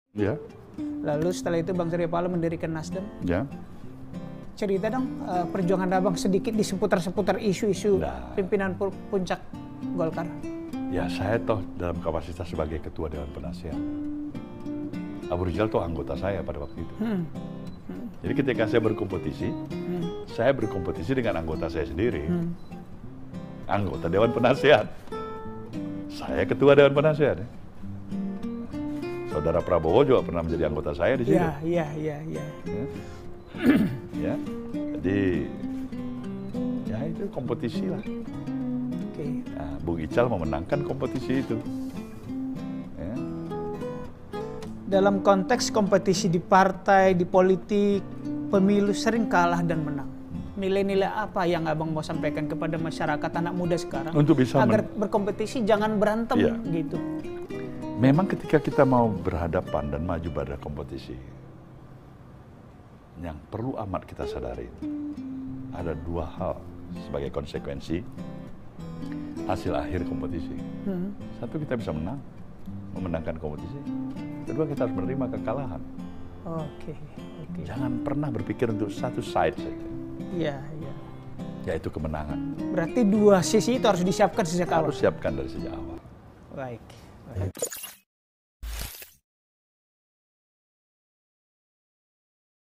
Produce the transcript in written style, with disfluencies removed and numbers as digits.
Ya. Lalu setelah itu Bang Surya Paloh mendirikan Nasdem. Ya. Cerita dong perjuangan Abang sedikit di seputar-seputar isu-isu pimpinan puncak Golkar. Ya, saya toh dalam kapasitas sebagai Ketua Dewan Penasihat. Abu Rizal toh anggota saya pada waktu itu. Jadi ketika saya berkompetisi dengan anggota saya sendiri. Anggota Dewan Penasihat. Saya Ketua Dewan Penasihat. Saudara Prabowo juga pernah menjadi anggota saya di situ. Iya. Ya, jadi ya itu kompetisi lah. Oke. Nah, Bung Ical memenangkan kompetisi itu. Ya. Dalam konteks kompetisi di partai, di politik, pemilu sering kalah dan menang. Nilai-nilai apa yang Abang mau sampaikan kepada masyarakat anak muda sekarang Untuk bisa agar berkompetisi jangan berantem gitu? Memang ketika kita mau berhadapan dan maju pada kompetisi, yang perlu amat kita sadari, ada dua hal sebagai konsekuensi hasil akhir kompetisi. Satu, kita bisa memenangkan kompetisi. Kedua, kita harus menerima kekalahan. Oke. Jangan pernah berpikir untuk satu side saja. Iya. Yaitu kemenangan. Berarti dua sisi itu harus disiapkan sejak awal. Harus siapkan dari sejak awal. Baik.